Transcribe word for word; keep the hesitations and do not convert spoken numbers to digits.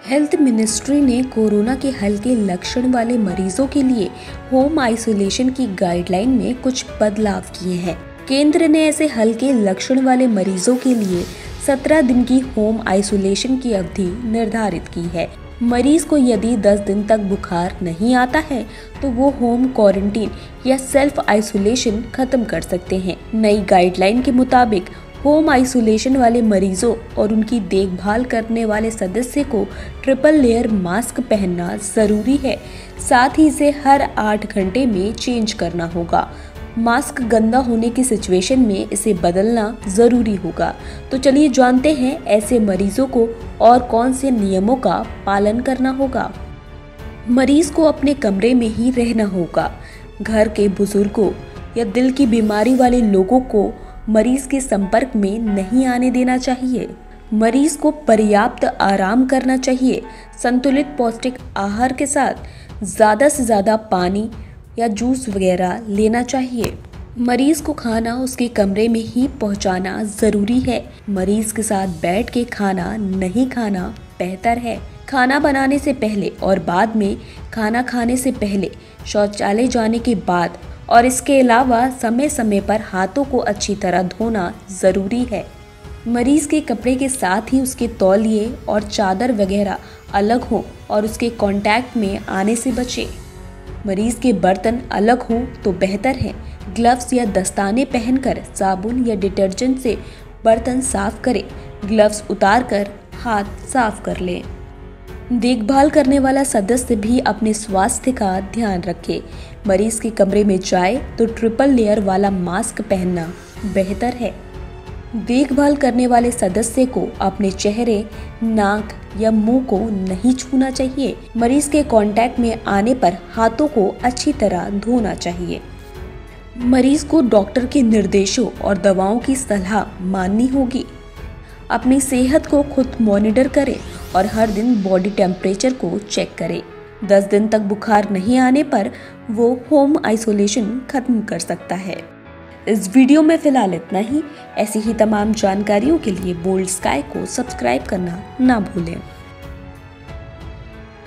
Health ministry ने corona के हल्के लक्षण वाले मरीजों के लिए होम आइसोलेशन की गाइडलाइन में कुछ बदलाव किए हैं। केंद्र ने ऐसे हल्के लक्षण वाले मरीजों के लिए सत्रह दिन की होम आइसोलेशन की अवधि निर्धारित की है। मरीज को यदि दस दिन तक बुखार नहीं आता है तो वो होम क्वारंटीन या सेल्फ आइसोलेशन खत्म कर सकते हैं। नई गाइडलाइन के मुताबिक होम आइसोलेशन वाले मरीजों और उनकी देखभाल करने वाले सदस्य को ट्रिपल लेयर मास्क पहनना जरूरी है। साथ ही इसे हर आठ घंटे में चेंज करना होगा। मास्क गंदा होने की सिचुएशन में इसे बदलना जरूरी होगा। तो चलिए जानते हैं ऐसे मरीजों को और कौन से नियमों का पालन करना होगा। मरीज को अपने कमरे में ही रहना होगा। घर के बुजुर्गों या दिल की बीमारी वाले लोगों को मरीज के संपर्क में नहीं आने देना चाहिए। मरीज को पर्याप्त आराम करना चाहिए। संतुलित पौष्टिक आहार के साथ ज्यादा से ज्यादा पानी या जूस वगैरह लेना चाहिए। मरीज को खाना उसके कमरे में ही पहुंचाना जरूरी है। मरीज के साथ बैठ के खाना नहीं खाना बेहतर है। खाना बनाने से पहले और बाद में, खाना खाने से पहले, शौचालय जाने के बाद और इसके अलावा समय समय पर हाथों को अच्छी तरह धोना जरूरी है। मरीज के कपड़े के साथ ही उसके तौलिए और चादर वगैरह अलग हो और उसके कांटेक्ट में आने से बचे। मरीज के बर्तन अलग हो तो बेहतर है। ग्लव्स या दस्ताने पहनकर साबुन या डिटर्जेंट से बर्तन साफ करें। ग्लव्स उतारकर हाथ साफ कर लें। देखभाल करने वाला सदस्य भी अपने स्वास्थ्य का ध्यान रखे। मरीज के कमरे में जाए तो ट्रिपल लेयर वाला मास्क पहनना बेहतर है। देखभाल करने वाले सदस्य को अपने चेहरे, नाक या मुंह को नहीं छूना चाहिए। मरीज के कांटेक्ट में आने पर हाथों को अच्छी तरह धोना चाहिए। मरीज को डॉक्टर के निर्देशों और दवाओं की सलाह माननी होगी। अपनी सेहत को खुद मॉनिटर करें और हर दिन बॉडी टेम्परेचर को चेक करें। दस दिन तक बुखार नहीं आने पर वो होम आइसोलेशन खत्म कर सकता है। इस वीडियो में फिलहाल इतना ही। ऐसी ही तमाम जानकारियों के लिए बोल्ड स्काई को सब्सक्राइब करना ना भूलें।